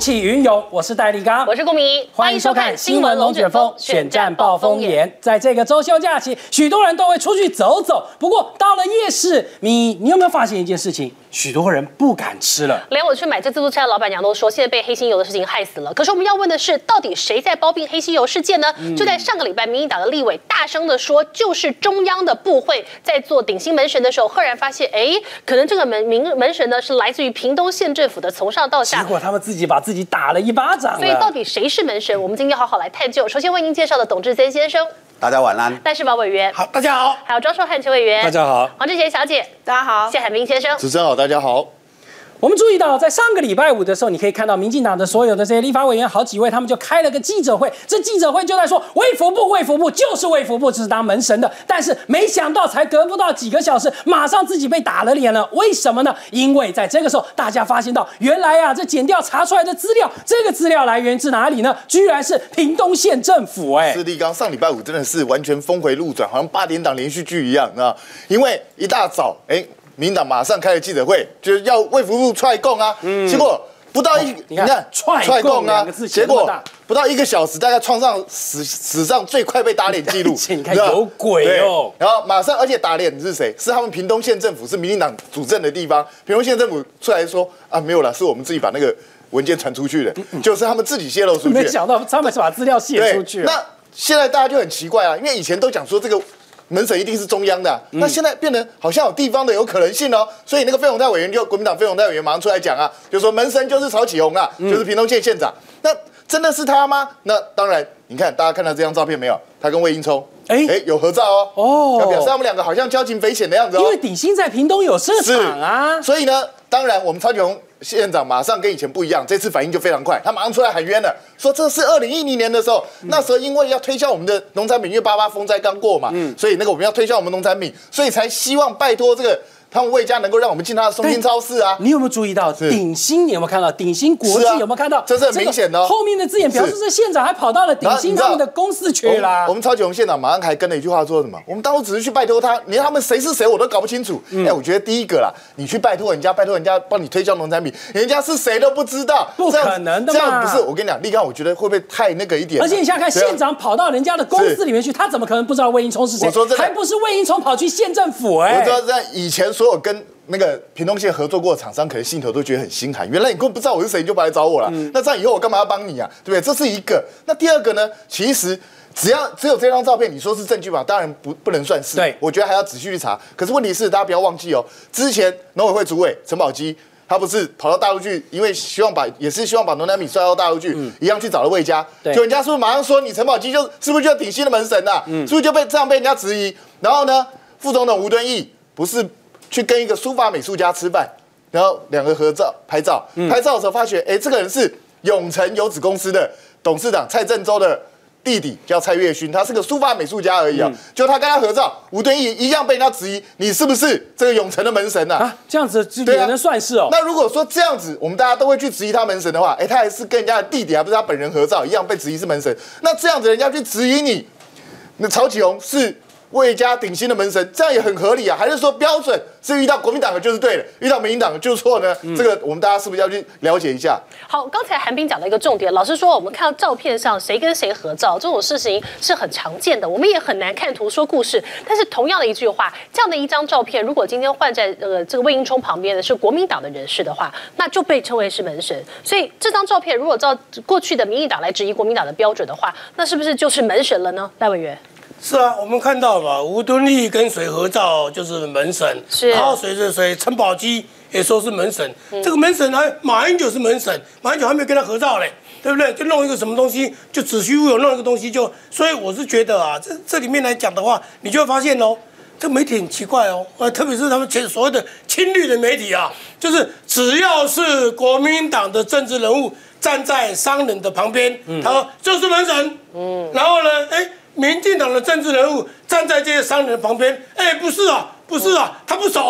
起云涌，我是戴立刚， 我是顾明， 欢迎收看《新闻龙卷风》选战暴风眼。在这个周休假期，许多人都会出去走走。不过到了夜市，你有没有发现一件事情？许多人不敢吃了。 连我去买这自助餐的老板娘都说，现在被黑心油的事情害死了。可是我们要问的是，到底谁在包庇黑心油事件呢？就在上个礼拜，民进党的立委大声的说，就是中央的部会在做顶新门神的时候，赫然发现，可能这个门神呢是来自于屏东县政府的，从上到下。 结果他们自己把自己打了一巴掌了。 所以到底谁是门神？我们今天好好来探究。首先为您介绍的董志森先生， 大家晚安。 戴世宝委员， 好，大家好。 还有庄寿汉邱委员， 大家好。 黄志贤小姐， 大家好。 谢海明先生， 主持人好，大家好。 我们注意到，在上个礼拜五的时候，你可以看到民进党的所有的这些立法委员好几位，他们就开了个记者会。这记者会就在说，卫福部就是卫福部，这是当门神的。但是没想到，才隔不到几个小时，马上自己被打了脸了。为什么呢？因为在这个时候，大家发现到，原来啊，这检调查出来的资料，这个资料来源自哪里呢？居然是屏东县政府。 是立刚上礼拜五真的是完全峰回路转，好像8点档连续剧一样啊！因为一大早，民进党马上开了记者会，就是要卫福部踹供啊。结果不到你看踹供啊，结果不到1个小时，大概创上史上最快被打脸记录。 你看有鬼哦！ 然后马上，而且打脸是谁？是他们屏东县政府，是民进党主政的地方。屏东县政府出来说啊，没有啦，是我们自己把那个文件传出去的，就是他们自己泄露出去。 没想到他们是把资料泄出去了。 那现在大家就很奇怪啊，因为以前都讲说这个门神一定是中央的那现在变成好像有地方的有可能性哦，所以那个费鸿泰委员国民党费鸿泰委员马上出来讲啊，就说门神就是曹启宏啊，就是屏东县县长。那真的是他吗？那当然，你看大家看到这张照片没有？他跟魏英聪有合照哦，表示他们两个好像交情匪浅的样子哦。 因为鼎新在屏东有设厂啊， 所以呢，当然我们曹启宏县长马上跟以前不一样，这次反应就非常快，他马上出来喊冤了，说这是2010年的时候，那时候因为要推销我们的农产品，因为88风灾刚过嘛，所以我们要推销我们农产品，所以才希望拜托这个他们魏家能够让我们进他的松兴超市啊。 你有没有注意到鼎新？你有没有看到鼎新国际？有没有看到？ 这是很明显的。 后面的字眼表示，这县长还跑到了鼎新他们的公司去啦。 我们曹启宏县长马上还跟了一句话说什么？我们当初只是去拜托他，连他们谁是谁我都搞不清楚。我觉得第一个啦，你去拜托人家帮你推销农产品，人家是谁都不知道， 不可能的嘛。 这样不是我跟你讲，立刚，我觉得会不会太那个一点？ 而且你想想看，县长跑到人家的公司里面去，他怎么可能不知道魏英聪是谁？ 我说真的， 还不是魏英聪跑去县政府我知道在以前所有跟那个屏东县合作过的厂商，可能心头都觉得很心寒。原来你根本不知道我是谁，你就跑来找我了。那这样以后我干嘛要帮你啊？对不对？这是一个。那第二个呢？其实只有这张照片，你说是证据吧？当然不能算是。对，我觉得还要仔细去查。可是问题是，大家不要忘记哦，之前农委会主委陈宝基，他不是跑到大陆去，因为也是希望把农产品送到大陆去，一样去找了魏家。就人家是不是马上说你陈宝基是不是就鼎新的门神啊？是不是就这样被人家质疑？然后呢，副总统吴敦义不是去跟一个书法美术家吃饭，然后两个合照拍照，拍照的时候发觉，这个人是永诚油脂公司的董事长蔡正洲的弟弟，叫蔡月勋，他是个书法美术家而已啊。就他跟他合照，吴敦义一样被人家质疑，你是不是这个永诚的门神啊？ 这样子也能算是哦。 那如果说这样子，我们大家都会去质疑他门神的话，他还是跟人家的弟弟，还不是他本人合照，一样被质疑是门神。那这样子人家去质疑你，那曹启宏是魏家鼎新的门神，这样也很合理啊？还是说标准是遇到国民党的就是对的，遇到民进党的就是错呢？这个我们大家是不是要去了解一下？好， 刚才韩冰讲了一个重点，老实说，我们看到照片上谁跟谁合照这种事情是很常见的，我们也很难看图说故事。但是同样的一句话，这样的一张照片，如果今天换在这个魏英聪旁边的是国民党的人士的话，那就被称为是门神。所以这张照片如果照过去的民进党来质疑国民党的标准的话，那是不是就是门神了呢？赖委员。 是啊，我们看到了吴敦义跟谁合照就是门神，然后谁陈宝基也说是门神，这个门神马英九是门神，马英九还没有跟他合照嘞，对不对？就弄一个什么东西，就子虚乌有，弄一个东西所以我是觉得啊，这里面来讲的话，你就会发现哦，这媒体很奇怪哦，特别是他们所谓的亲绿的媒体啊，就是只要是国民党的政治人物站在商人的旁边，他说就是门神，然后呢，民进党的政治人物站在这些商人的旁边，不是啊，他不熟，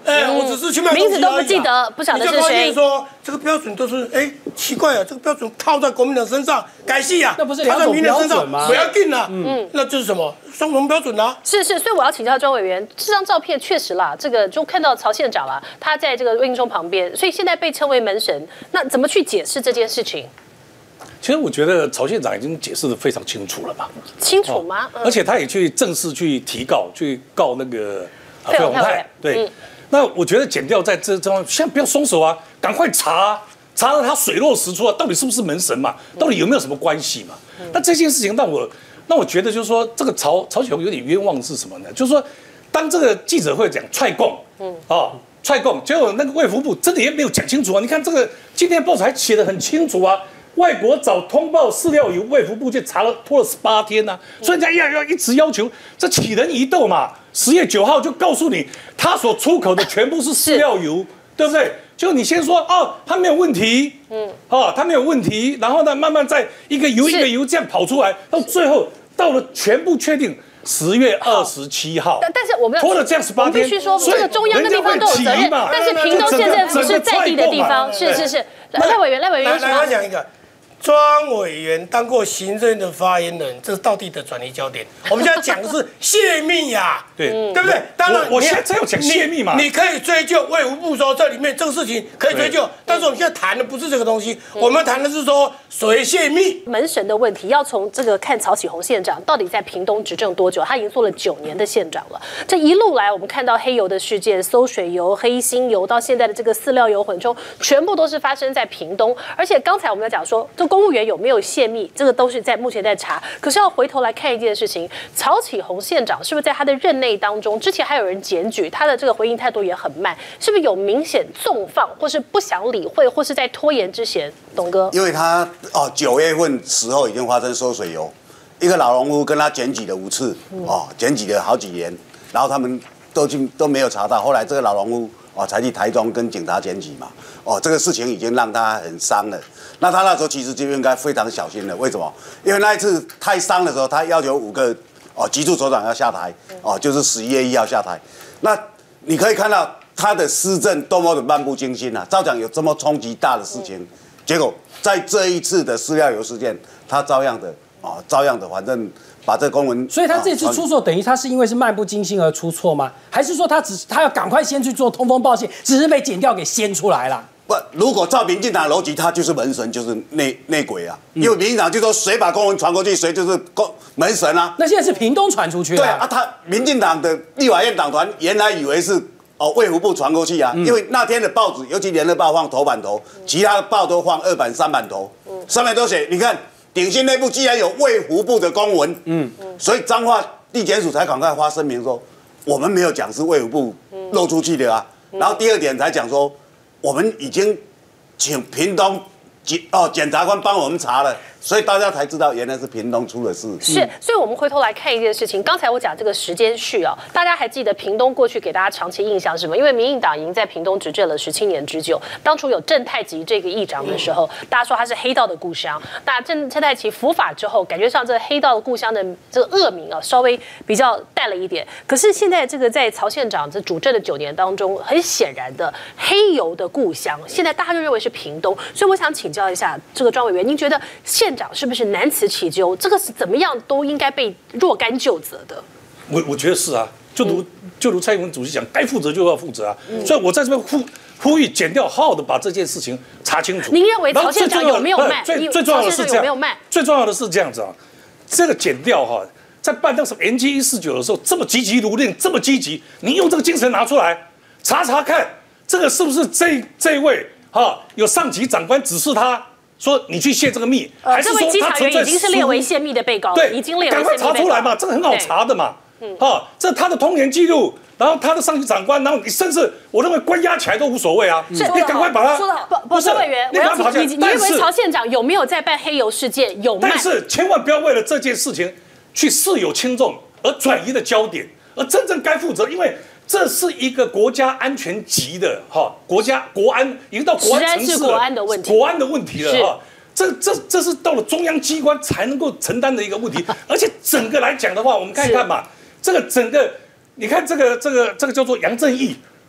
我只是去卖名字都不记得，不晓得是谁。 你就发现说这个标准都是奇怪啊，这个标准套在国民党身上改戏啊， 那不是两种标准吗？ 不要定啊，那这是什么双重标准啊？ 是，所以我要请教庄委员，这张照片确实啦，这个就看到曹县长啦，他在这个魏应充旁边，所以现在被称为门神，那怎么去解释这件事情？ 其实我觉得曹县长已经解释得非常清楚了嘛。 清楚吗？ 而且他也去正式去提告，去告那个费鸿泰。对，那我觉得检调在这方面，现在不要松手啊，赶快查到他水落石出啊，到底是不是门神嘛？到底有没有什么关系嘛？那这件事情让我觉得就是说，这个曹启宏有点冤枉是什么呢？就是说，当这个记者会讲踹供，踹供，结果那个卫福部真的也没有讲清楚啊。你看这个今天报纸还写得很清楚啊。外国早通报饲料油，卫福部去查了，拖了18天呐、所以人家要一直要求，这起人疑窦嘛。10月9号就告诉你，他所出口的全部是饲料油，对不对？就你先说他没有问题，他没有问题，然后呢，慢慢再一个油一个油这样跑出来，到最后到了全部确定。10月27号， 但是我们拖了这样18天， 我必须说，这个中央的地方都有责任，但是屏东县政府是在地的地方，是。赖委员有什么？ 来，我讲一个。庄委员当过行政的发言人，这是道地的转移焦点。我们现在讲的是泄密呀， 对不对？当然， 我现在要讲泄密嘛， 你可以追究卫福部说这里面这个事情可以追究，但是我们现在谈的不是这个东西，我们谈的是说谁泄密。 门神的问题要从这个看曹启宏县长到底在屏东执政多久，他已经做了9年的县长了。这一路来，我们看到黑油的事件、馊水油、黑心油，到现在的这个饲料油混充，全部都是发生在屏东。而且刚才我们在讲说，这公务员有没有泄密，这个都是目前在查。可是要回头来看一件事情，曹启宏县长是不是在他的任内当中，之前还有人检举他的这个回应态度也很慢，是不是有明显纵放，或是不想理会，或是在拖延之嫌？董哥， 因为他9月份时候已经发生馊水油，一个老农夫跟他检举了5次，检举了好几年，然后他们都没有查到，后来这个老农夫才去台中跟警察检举嘛，这个事情已经让他很伤了。那他那时候其实就应该非常小心了，为什么？因为那一次太伤的时候，他要求5个局处首长要下台，就是11月1号下台。那你可以看到他的施政多么的漫不经心啊！照讲有这么冲击大的事情，结果在这一次的饲料油事件，他照样的，反正把这公文。 所以他这次出错，等于他是因为是漫不经心而出错吗？还是说他要赶快先去做通风报信，只是被检调给掀出来了？ 不，如果照民进党逻辑，他就是门神，就是内鬼啊。因为民进党就说谁把公文传过去，谁就是门神啊。 那现在是屏东传出去的。 对啊，他民进党的立法院党团原来以为是卫福部传过去啊，因为那天的报纸，尤其联合报放头版头，其他的报都放2版、3版头，上面都写，你看鼎新内部既然有卫福部的公文，所以彰化地检署才赶快发声明说，我们没有讲是卫福部漏出去的啊。然后第2点才讲说，我们已经请屏东检察官帮我们查了，所以大家才知道原来是屏东出了事。 是，所以我们回头来看一件事情。刚才我讲这个时间序啊，大家还记得屏东过去给大家长期印象是什么？因为民进党已经在屏东执政了17年之久。当初有郑太吉这个议长的时候，大家说他是黑道的故乡。那郑太吉伏法之后，感觉上这个黑道的故乡的这个恶名啊，稍微比较淡了一点。可是现在这个在曹县长这主政的9年当中，很显然的黑油的故乡，现在大家就认为是屏东。所以我想请教一下这个庄委员，您觉得县长是不是难辞其咎？这个是怎么样都应该被若干就责的。 我觉得是啊，就如蔡英文主席讲，该负责就要负责啊。所以我在这边呼吁检调好好的把这件事情查清楚。 您认为曹县长有没有慢？ 最重要的是这样，最重要的是这样子啊，这个检调在办那个什么延期149的时候，这么积极如令，这么积极，你用这个精神拿出来查看，这个是不是这位有上级长官指示他？说你去泄这个密，还是说他存在已经是列为泄密的被告？ 对， 已经列为泄密赶快查出来嘛，这个很好查的嘛。这他的通联记录，然后他的上级长官，然后你甚至我认为关押起来都无所谓啊。你赶快把他说到不是委员，我要你认为曹县长有没有在办黑油事件？有慢， 但是千万不要为了这件事情去事有轻重而转移的焦点，而真正该负责，因为。这是一个国家安全级的国安已经到国安层次了，国安的问题了这是到了中央机关才能够承担的一个问题，而且整个来讲的话，我们看一看嘛，这个整个你看这个叫做杨正义，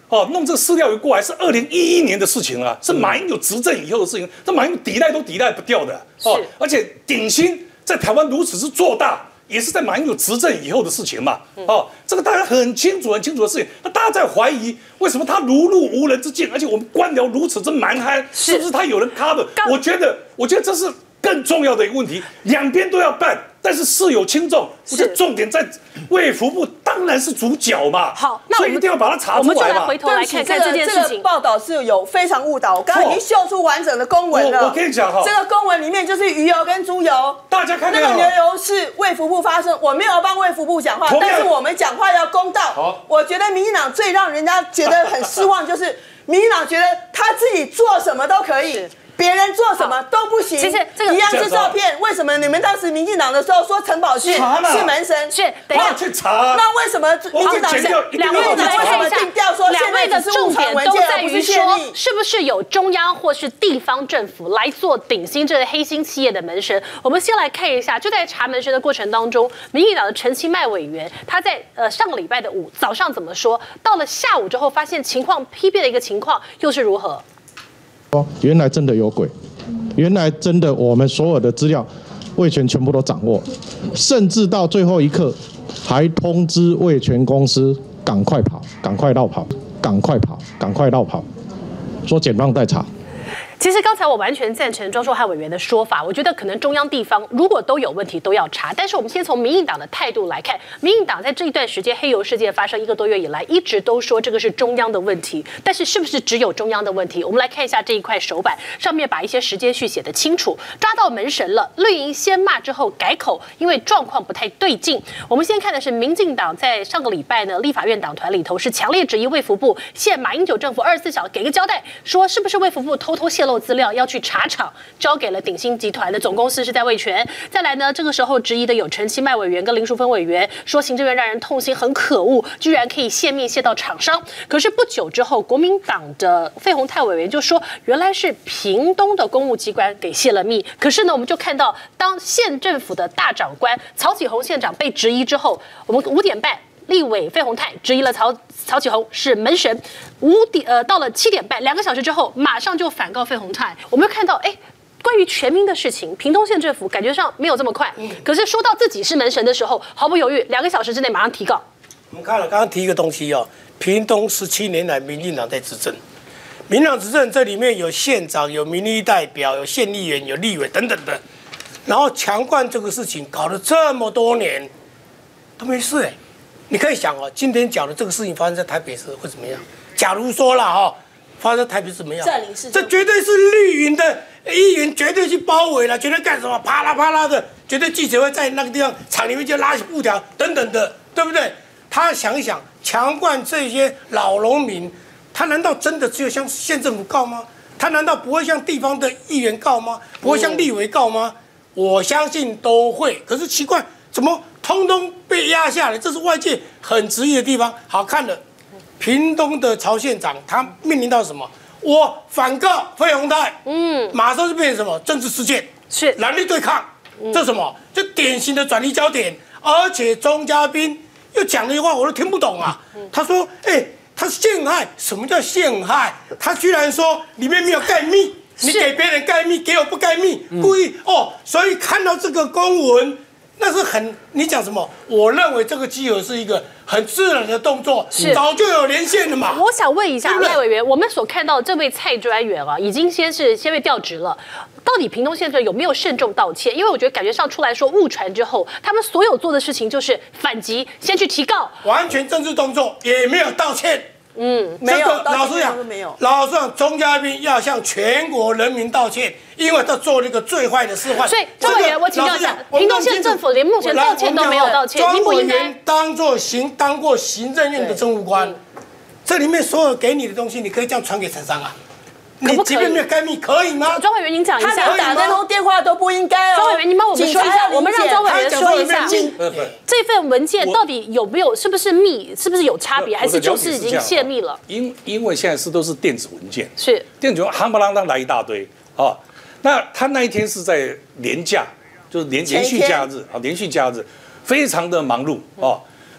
弄这个饲料油过来是2011年的事情了，是马英九执政以后的事情，这马英九抵赖都抵赖不掉的而且鼎新在台湾如此之做大，也是在马英九执政以后的事情嘛，这个大家很清楚的事情。那大家在怀疑为什么他如入无人之境，而且我们官僚如此之蛮憨，是不是他有人 cover？ 我觉得这是更重要的一个问题，两边都要办，但是事有轻重。我觉得重点在卫福部当然是主角嘛。 好，那所以一定要把它查出来嘛。 我们就来回头来看看这件事情。 这个报道是有非常误导，我刚刚已经秀出完整的公文了。 我跟你讲哈， 这个公文里面就是鱼油跟猪油， 大家看看那个牛油是卫福部发声，我没有帮卫福部讲话，但是我们讲话要公道。我觉得民进党最让人家觉得很失望，就是民进党觉得他自己做什么都可以。别人做什么都不行，其实这个一样是照片。为什么你们当时民进党的时候说陈宝训是门神？ 是，等一下去查。 那为什么民进党两位的为什么定调说两位的重点都在于说，是不是有中央或是地方政府来做鼎新这个黑心企业的门神？我们先来看一下，就在查门神的过程当中，民进党的陈其迈委员他在上个礼拜的5早上怎么说？到了下午之后，发现情况批变的一个情况又是如何？ 原来真的有鬼，原来真的我们所有的资料味全全部都掌握，甚至到最后一刻还通知味全公司赶快跑，赶快绕跑，赶快跑，赶快绕跑，说检方待查。 其实刚才我完全赞成庄硕汉委员的说法，我觉得可能中央地方如果都有问题都要查，但是我们先从民进党的态度来看，民进党在这一段时间黑油事件发生1个多月以来，一直都说这个是中央的问题，但是是不是只有中央的问题？我们来看一下这一块手板，上面把一些时间序写得清楚，抓到门神了，绿营先骂之后改口，因为状况不太对劲。我们先看的是民进党在上个礼拜呢，立法院党团里头是强烈质疑卫福部，现马英九政府24小时给个交代，说是不是卫福部偷偷泄露资料要去查厂，交给了鼎新集团的总公司是在味全。再来呢，这个时候质疑的有陈其迈委员跟林淑芬委员，说行政院让人痛心，很可恶，居然可以泄密泄到厂商。可是不久之后，国民党的费鸿泰委员就说，原来是屏东的公务机关给泄了密。可是呢，我们就看到，当县政府的大长官曹启宏县长被质疑之后，我们5点半。立委费鸿泰质疑了曹启宏是门神到了7点半，2个小时之后，马上就反告费鸿泰。我们又看到，关于全民的事情，屏东县政府感觉上没有这么快，可是说到自己是门神的时候，毫不犹豫，2个小时之内马上提告。 我们看了刚刚提一个东西屏东17年来民进党在执政，民进党执政这里面有县长、有民意代表、有县议员、有立委等等的，然后强灌这个事情搞了这么多年都没事你可以想今天假如这个事情发生在台北市会怎么样？假如说了发生在台北市怎么样？这绝对是绿营的议员绝对去包围了，绝对干什么？啪啦啪啦的，绝对记者会在那个地方厂里面就拉起布条等等的，对不对？他想一想，强灌这些老农民，他难道真的只有向县政府告吗？他难道不会向地方的议员告吗？不会向立委告吗？我相信都会。可是奇怪，怎么通通被压下来？这是外界很质疑的地方。好看了，屏东的曹县长他面临到什么？我反告费鸿泰，马上就变成什么政治事件？是蓝绿对抗，这什么？就典型的转移焦点。而且钟嘉宾又讲了一句话，我都听不懂啊。他说：“他陷害，什么叫陷害？他居然说里面没有盖密，你给别人盖密，给我不盖密，故意所以看到这个公文。”那是你讲什么？我认为这个稽核是一个很自然的动作，早就有连线了嘛。 我想问一下赖委员，我们所看到这位蔡专员已经先被调职了，到底屏东县政有没有慎重道歉？因为我觉得感觉上出来说误传之后，他们所有做的事情就是反击，先去提告， 完全政治动作，也没有道歉。 没有， 老实讲，老实讲，钟嘉宾要向全国人民道歉，因为他做了一个最坏的示范。 所以，张委员，我请教一下，屏东县政府连目前道歉都没有道歉，应不应该？ 当过行政院的政务官，这里面所有给你的东西，你可以这样传给陈商啊。你即便没有盖密，可以吗？ 庄委员，您讲一下， 他打那通电话都不应该庄委员，您帮我们说一下，我们让庄委员说一下，这份文件到底有没有，是不是密，是不是有差别，还是就是已经泄密了？ 因为现在都是电子文件， 是电子文件夯不啷当来一大堆那他那一天是在连假，就是连续假日连续假日，非常的忙碌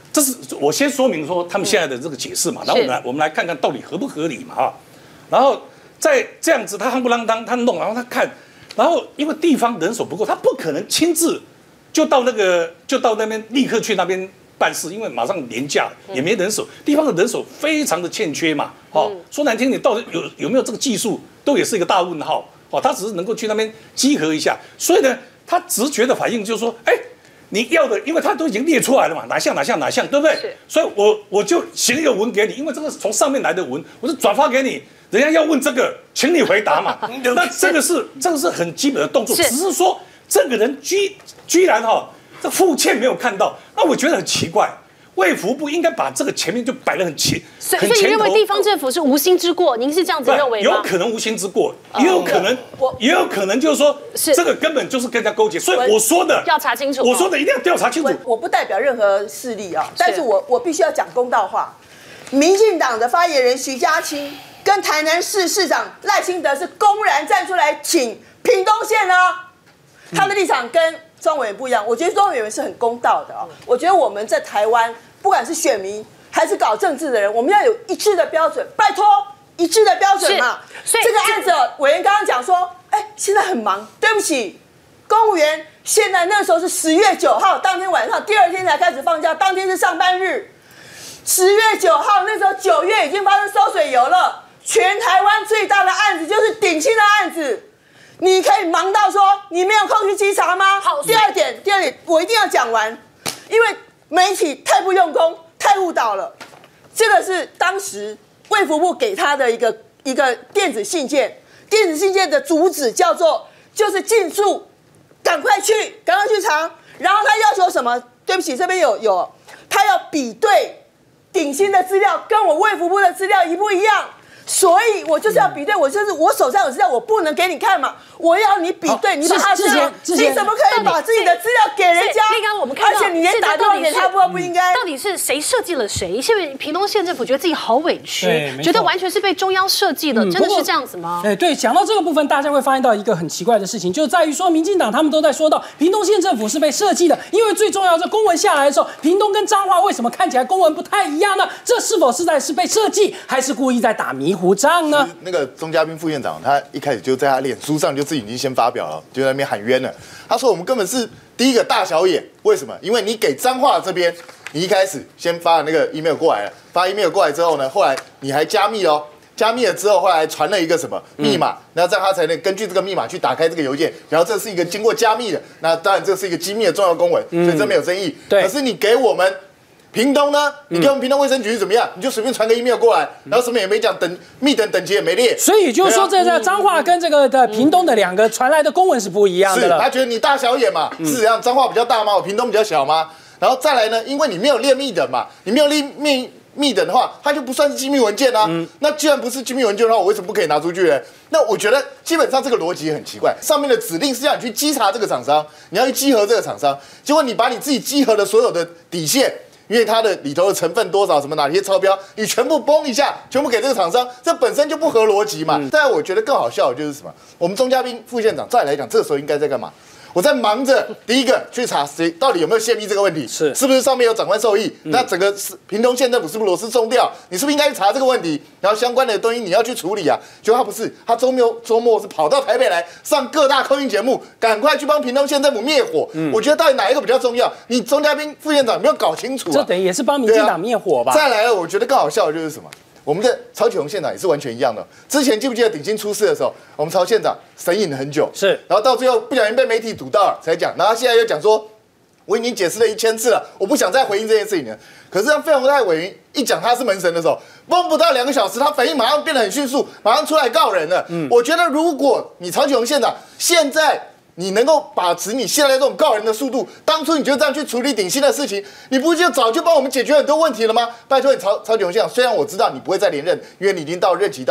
这是我先说明说他们现在的这个解释嘛，然后我们来看看到底合不合理嘛哈，然后再这样子他夯不啷当他弄，然后他看，然后因为地方人手不够，他不可能亲自就到那边立刻去那边办事，因为马上年假也没人手，地方的人手非常的欠缺嘛，说难听点，到底有没有这个技术，都也是一个大问号，他只是能够去那边集合一下，所以呢，他直觉的反应就是说，你要的，因为他都已经列出来了嘛，哪项，对不对？所以我就写一个文给你，因为这个是从上面来的文，我就转发给你，人家要问这个，请你回答嘛。那这个是很基本的动作，只是说这个人居然这付欠没有看到，那我觉得很奇怪。卫福部应该把这个前面就摆得很前， 所以你认为地方政府是无心之过？您是这样子认为吗？ 有可能无心之过，也有可能就是说这个根本就是跟人家勾结，所以我说的要查清楚， 我说的一定要调查清楚。 我不代表任何势力啊，但是我必须要讲公道话。民进党的发言人徐嘉清跟台南市市长赖清德是公然站出来挺屏东县啊，他的立场跟庄委员不一样。我觉得庄委员是很公道的啊。我觉得我们在台湾，不管是选民还是搞政治的人，我们要有一致的标准，拜托一致的标准嘛。所以这个案子，委员刚刚讲说，现在很忙，对不起，公务员现在那时候是10月9号当天晚上，第2天才开始放假，当天是上班日。10月9号那时候9月已经发生收水油了，全台湾最大的案子就是顶新的案子。你可以忙到说你没有空去稽查吗？好，第二点我一定要讲完，因为媒体太不用功，太误导了。这个是当时卫福部给他的一个电子信件，电子信件的主旨叫做就是尽速赶快去查，然后他要求什么？对不起，这边有他要比对顶新的资料跟我卫福部的资料一不一样。所以我就是要比对，我手上有资料，我不能给你看嘛，我要你比对，你把他资料，你怎么可以把自己的资料给人家？ 刚刚我们看到， 而且你连打电话给他不应该。 到底是谁设计了谁？现在屏东县政府觉得自己好委屈，觉得完全是被中央设计的，真的是这样子吗？ 对，讲到这个部分，大家会发现到一个很奇怪的事情，就在于说，民进党他们都在说到屏东县政府是被设计的，因为最重要的公文下来的时候，屏东跟彰化为什么看起来公文不太一样呢？这是否是被设计，还是故意在打迷糊仗呢？ 那个钟嘉宾副院长，他一开始就在他脸书上就自己已经先发表了，就在那边喊冤了。他说我们根本是第一个大小眼，为什么？因为你给彰化这边，你一开始先发了那个 email 过来了，发 email 过来之后呢，后来你还加密哦，加密了之后，后来传了一个什么密码，然后这样他才能根据这个密码去打开这个邮件，然后这是一个经过加密的，那当然这是一个机密的重要公文，所以这没有争议。可是你给我们屏东呢？你给我们屏东卫生局怎么样？你就随便传个 email 过来，然后什么也没讲，密等级也没列。 所以就是说，这个彰化跟这个的屏东的2个传来的公文是不一样的了。 他觉得你大小眼嘛，是这样，彰化比较大吗？我屏东比较小吗？然后再来呢，因为你没有列密等嘛，你没有列密等的话，它就不算是机密文件啊。那既然不是机密文件的话，我为什么不可以拿出去呢？那我觉得基本上这个逻辑很奇怪。上面的指令是要你去稽查这个厂商，你要去稽核这个厂商，结果你把你自己稽核的所有的底线。因为它的里头的成分多少，什么哪些超标，你全部崩一下，全部给这个厂商，这本身就不合逻辑嘛。但我觉得更好笑的就是什么？我们钟嘉宾副县长再来讲，这个时候应该在干嘛？我在忙着第一个去查谁到底有没有泄密这个问题，是不是上面有长官授意？那整个屏东县政府是不是螺丝松掉？你是不是应该去查这个问题？然后相关的东西你要去处理啊。结果他不是，他周末是跑到台北来上各大客运节目，赶快去帮屏东县政府灭火。我觉得到底哪一个比较重要？你钟嘉宾副县长有没有搞清楚啊？ 这等于也是帮民进党灭火吧？ 再来了，我觉得更好笑的就是什么？我们的曹启宏县长也是完全一样的。之前记不记得鼎新出事的时候，我们曹县长神隐了很久，是，然后到最后不小心被媒体堵到了才讲，然后他现在又讲说，我已经解释了1000次了，我不想再回应这件事情了。可是当费鸿泰委员一讲他是门神的时候，不到2个小时，他反应马上变得很迅速，马上出来告人了。我觉得如果你曹启宏县长现在你能够把持你现在这种告人的速度，当初你就这样去处理鼎新的事情，你不就早就帮我们解决很多问题了吗？拜托你曹启宏县长，虽然我知道你不会再连任，因为你已经到任期到了，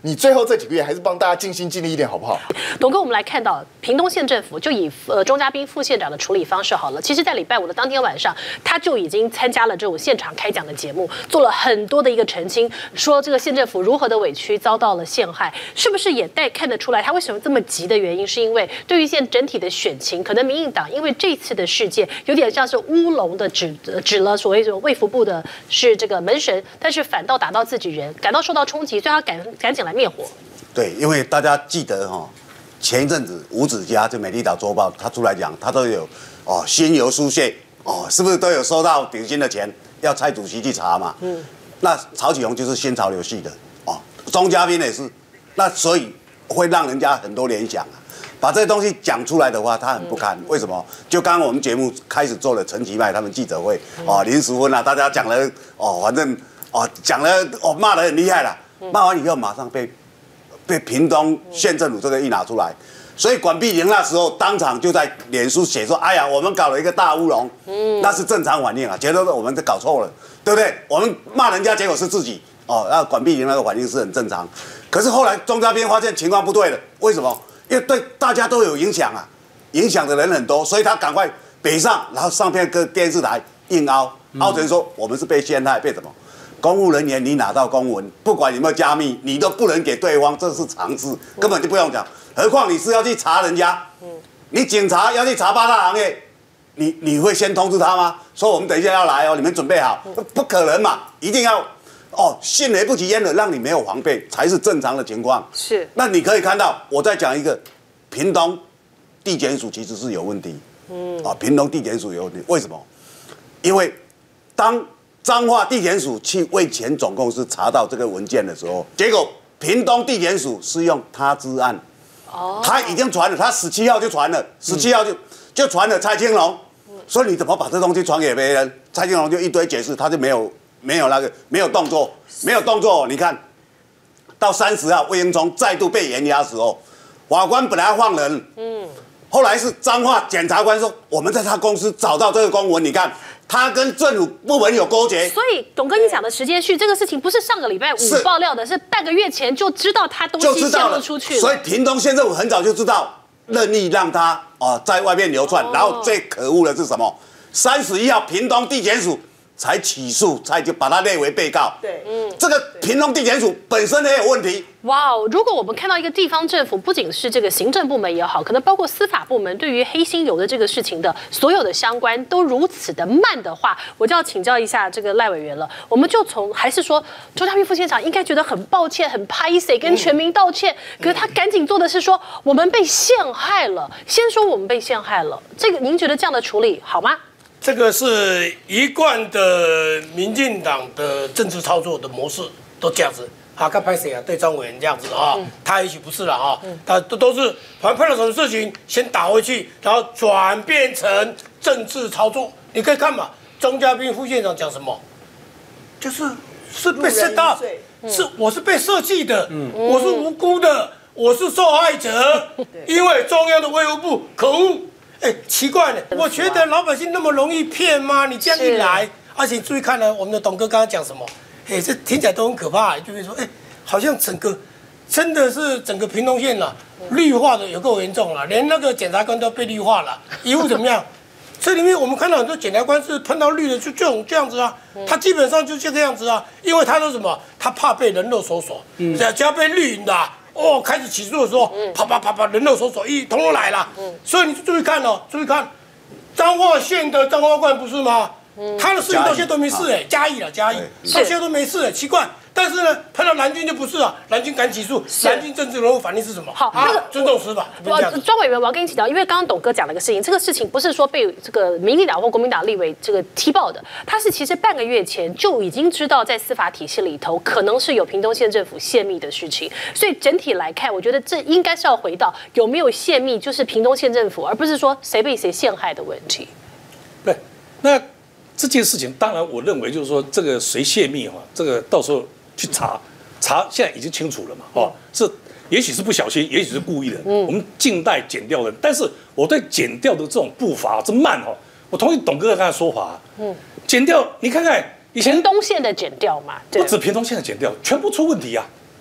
你最后这几个月还是帮大家尽心尽力一点，好不好？ 董哥，我们来看到屏东县政府就以钟嘉宾副县长的处理方式好了。其实，在礼拜5的当天晚上，他就已经参加了这种现场开讲的节目，做了很多的一个澄清，说这个县政府如何的委屈，遭到了陷害，是不是也看得出来他为什么这么急的原因？是因为对于现整体的选情，可能民进党因为这次的事件有点像是乌龙的指了所谓的卫福部的是这个门神，但是反倒打到自己人，感到受到冲击，所以他赶紧来灭火。 对，因为大家记得前一阵子吴子嘉就《美丽岛周报》他出来讲，他都有新油输泄是不是都有收到顶薪的钱？要蔡主席去查嘛。那曹启宏就是新潮流系的钟嘉宾也是，那所以会让人家很多联想啊。把这些东西讲出来的话，他很不堪。为什么？就刚刚我们节目开始做了陈其迈他们记者会林淑芬大家讲了反正讲了骂得很厉害了，骂完以后马上被屏东县政府这个一拿出来，所以管碧玲那时候当场就在脸书写说：“哎呀，我们搞了一个大乌龙。”那是正常反应啊，觉得我们搞错了，对不对？我们骂人家，结果是自己那管碧玲那个反应是很正常。可是后来钟嘉宾发现情况不对了，为什么？因为对大家都有影响啊，影响的人很多，所以他赶快北上，然后上片跟电视台硬凹成说我们是被陷害，被什么？公务人员你拿到公文，不管有没有加密，你都不能给对方，这是常识，根本就不用讲。何况你是要去查人家，你警察要去查八大行业，你会先通知他吗？说我们等一下要来你们准备好，不可能嘛，一定要迅雷不及掩耳，让你没有防备才是正常的情况。 是， 那你可以看到，我再讲一个，屏东地检署其实是有问题，屏东地检署有问题，为什么？因为当彰化地检署去为前总公司查到这个文件的时候，结果屏东地检署是用他知案，他已经传了，他17号就传了，17号就传了蔡清龙，所以你怎么把这东西传给别人？蔡清龙就一堆解释，他就没有动作，你看到30号魏应充再度被延押的时候，法官本来要放人，后来是彰化检察官说，我们在他公司找到这个公文，你看。他跟政府部门有勾结， 所以董哥你讲的时间序，这个事情不是上个礼拜5爆料的，是半个月前就知道他东西泄露出去了。 所以屏东县政府很早就知道，任意让他在外面流窜。然后最可恶的是什么？31号屏东地检署才起诉，才就把他列为被告。 对， 这个屏东地检署本身也有问题。 哇哦！如果我们看到一个地方政府，不仅是这个行政部门也好，可能包括司法部门，对于黑心油的这个事情的所有的相关都如此的慢的话，我就要请教一下这个赖委员了。我们就还是说钟嘉宾副县长应该觉得很抱歉、很拍谁跟全民道歉，可是他赶紧做的是说我们被陷害了，先说我们被陷害了，这个您觉得这样的处理好吗？ 这个是一贯的民进党的政治操作的模式，都这样子。跟拍谁啊？对张委员这样子他也许不是了他都是反正碰到什么事情先打回去，然后转变成政治操作。你可以看嘛，钟嘉宾副县长讲什么，就是被设到，我是被设计的，我是无辜的，我是受害者，因为中央的卫福部可恶。奇怪了，我觉得老百姓那么容易骗吗？你这样一来，而且注意看呢，我们的董哥刚刚讲什么？这听起来都很可怕，就是说，好像真的是整个屏东县绿化的有够严重了，连那个检察官都被绿化了，遗物怎么样？这里面我们看到很多检察官是碰到绿的就这样子他基本上就这个样子因为他说什么，他怕被人肉搜索，只要被绿的开始起诉的时候，啪，人肉搜索统统来了，所以你就注意看注意看，彰化县的彰化官不是吗？他的事情到现在都没事嘉义，到现在都没事奇怪。但是呢，碰到蓝军就不是蓝军敢起诉，蓝军政治人物反应是什么？好，尊重司法。 庄委员，我要跟你请教，因为刚刚董哥讲了个事情，这个事情不是说被这个民进党或国民党立委这个踢爆的，他是其实半个月前就已经知道在司法体系里头可能是有屏东县政府泄密的事情，所以整体来看，我觉得这应该是要回到有没有泄密，就是屏东县政府，而不是说谁被谁陷害的问题。 对，那这件事情，当然我认为就是说，这个谁泄密这个到时候去查，现在已经清楚了嘛，是也许是不小心，也许是故意的，我们静待检调人。但是我对检调的这种步伐这慢我同意董哥刚才的说法，检调你看看以前屏东县的检调嘛， 不止屏东县的检调，全部出问题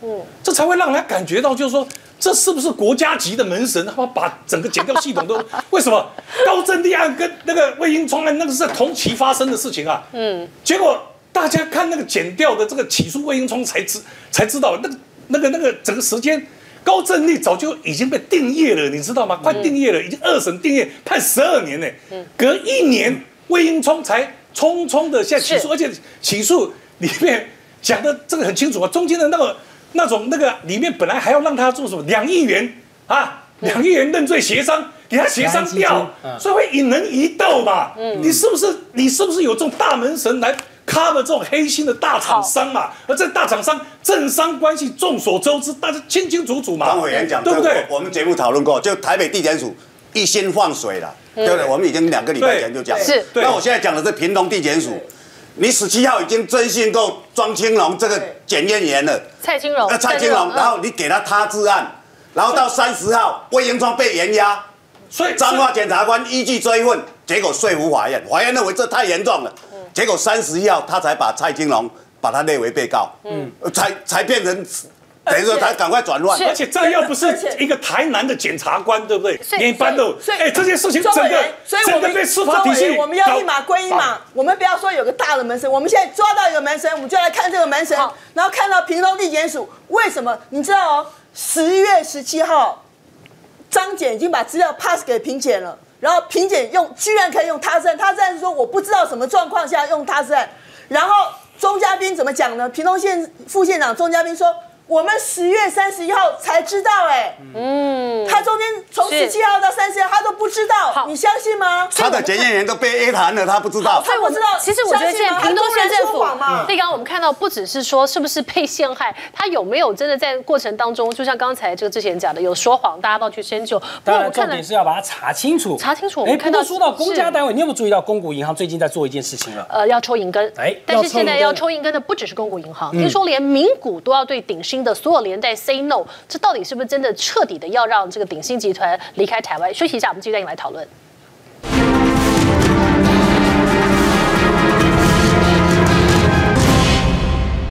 这才会让人家感觉到，就是说，这是不是国家级的门神？他们把整个检调系统都为什么高正立案跟那个魏应充案那个是在同期发生的事情啊？结果大家看那个检调的这个起诉魏应充才知道那个整个时间。高正立早就已经被定谳了，你知道吗？快定谳了，已经2审定谳，判12年呢。隔1年，魏应充才匆匆的现在起诉，而且起诉里面讲的这个很清楚啊，中间的那种里面本来还要让他做什么2亿元啊，2亿元认罪协商，给他协商掉，所以会引人疑窦嘛。你是不是有这种大门神来cover这种黑心的大厂商嘛？而这大厂商政商关系众所周知，大家清清楚楚嘛。 张委员讲对不对？我们节目讨论过，就台北地检署一心放水了，对不对？我们已经2个礼拜前就讲了。 是。 那我现在讲的是屏东地检署，你17号已经征信过庄青龙这个检验员了， 蔡金龙， 然后你给他治案，然后到30号魏应充被延押，所以彰化检察官依据追问，结果说服法院，法院认为这太严重了。结果31号他才把蔡金龙把他列为被告，才变成等于说他赶快转换， 而且这又不是一个台南的检察官，对不对？一般的，这件事情整个被司法体系， 我们要一码归一码，我们不要说有个大的门神，我们现在抓到一个门神，我们就来看这个门神，然后看到屏东地检署为什么？你知道哦，10月17号，张检已经把资料 pass 给评检了。然后评检居然可以用他治案，他治案是说我不知道什么状况下用他治案。然后钟嘉宾怎么讲呢？屏东县副县长钟嘉宾说，我们10月31号才知道，他中间从17号到30号他都不知道，你相信吗？ 他的检验员都被 A 谈了，他不知道。 所以我知道，其实我觉得现在屏东县政府，刚刚我们看到不只是说是不是被陷害，他有没有真的在过程当中，就像刚才这个之前讲的，有说谎，大家都去深究。 当然，重点是要把它查清楚。 查清楚。我们看到说到公家单位，你有没有注意到公股银行最近在做一件事情了？ 要抽银根。但是现在要抽银根的不只是公股银行，听说连民股都要对鼎新的所有连带 say no， 这到底是不是真的彻底的要让这个鼎新集团离开台湾？休息一下，我们继续再来讨论。